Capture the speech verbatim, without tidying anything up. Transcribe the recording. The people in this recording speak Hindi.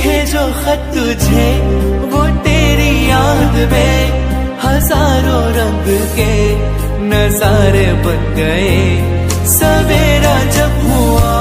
लिखे जो खत तुझे वो तेरी याद में हजारों रंग के नजारे बन गए। सवेरा जब हुआ